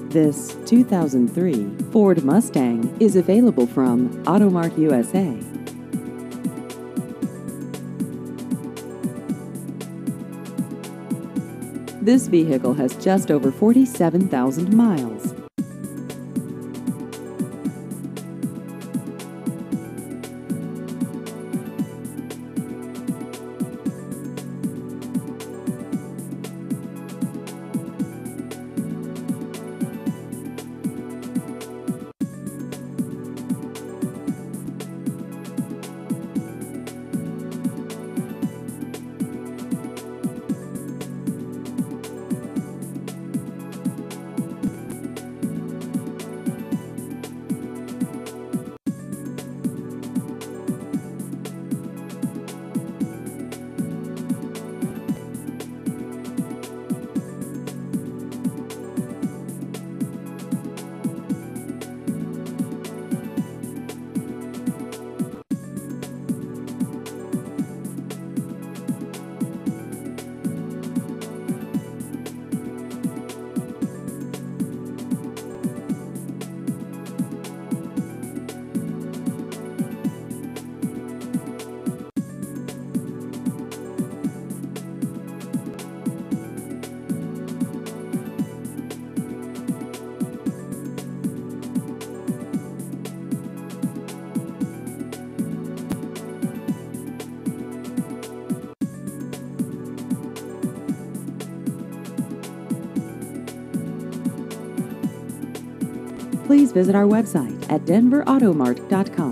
This 2003 Ford Mustang is available from Automart USA. This vehicle has just over 47,000 miles. Please visit our website at denverautomart.com.